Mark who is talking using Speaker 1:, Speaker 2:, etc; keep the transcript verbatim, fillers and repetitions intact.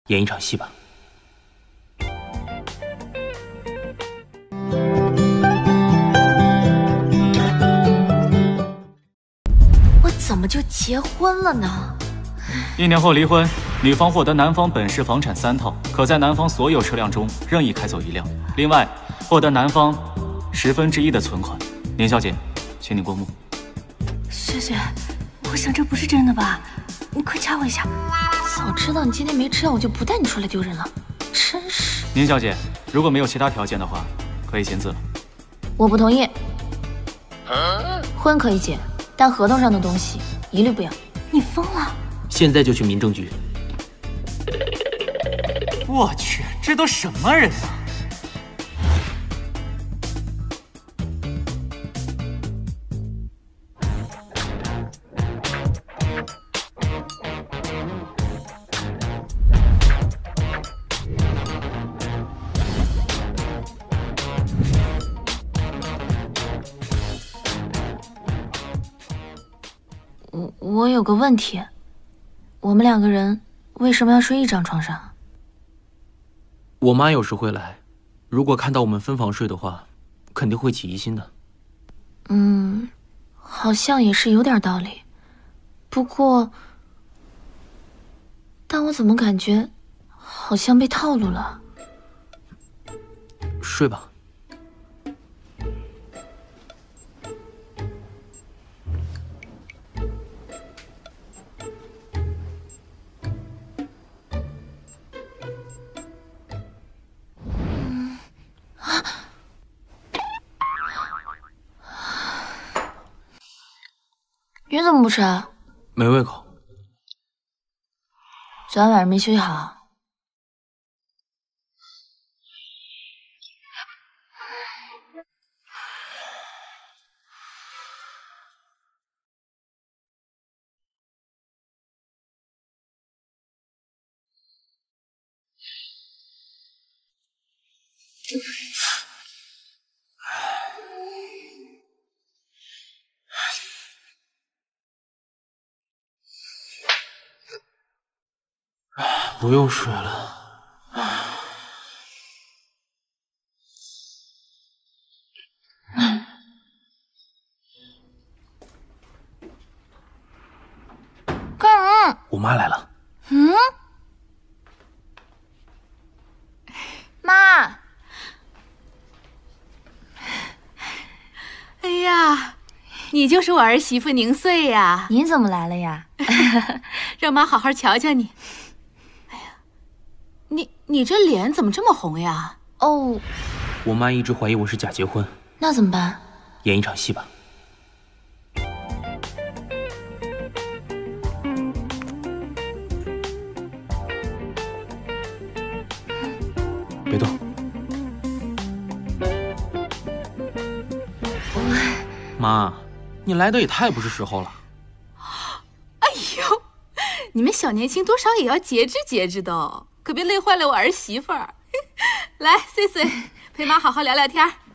Speaker 1: 演一场戏吧。
Speaker 2: 我怎么就结婚了呢？
Speaker 3: 一年后离婚，女方获得男方本市房产三套，可在男方所有车辆中任意开走一辆，另外获得男方十分之一的存款。宁小姐，请你过目。
Speaker 4: 雪雪，我想这不是真的吧？你快掐我一下。
Speaker 2: 早知道你今天没吃药，我就不带你出来丢人了。真是。
Speaker 3: 宁小姐，如果没有其他条件的话，可以签字了。
Speaker 2: 我不同意。婚可以结，但合同上的东西一律不要。
Speaker 4: 你疯了？
Speaker 1: 现在就去民政局。
Speaker 3: 我去，这都什么人啊！
Speaker 2: 我我有个问题，我们两个人为什么要睡一张床上？
Speaker 1: 我妈有时会来，如果看到我们分房睡的话，肯定会起疑心的。
Speaker 2: 嗯，好像也是有点道理。不过，但我怎么感觉好像被套路了？
Speaker 1: 睡吧。
Speaker 2: 你怎么不吃啊？
Speaker 1: 没胃口。
Speaker 2: 昨晚晚上没休息好。
Speaker 1: 不用睡了。
Speaker 2: 干嘛？
Speaker 1: 我妈来了。
Speaker 2: 嗯？妈。
Speaker 4: 哎呀，你就是我儿媳妇宁穗呀！
Speaker 2: 你怎么来了呀？
Speaker 4: 让妈好好瞧瞧你。哎呀，你你这脸怎么这么红呀？
Speaker 2: 哦，
Speaker 1: 我妈一直怀疑我是假结婚。
Speaker 2: 那怎么办？
Speaker 1: 演一场戏吧。别动。妈，你来的也太不是时候了。
Speaker 4: 哎呦，你们小年轻多少也要节制节制的，可别累坏了我儿媳妇儿。来，穗穗，陪妈好好聊聊天。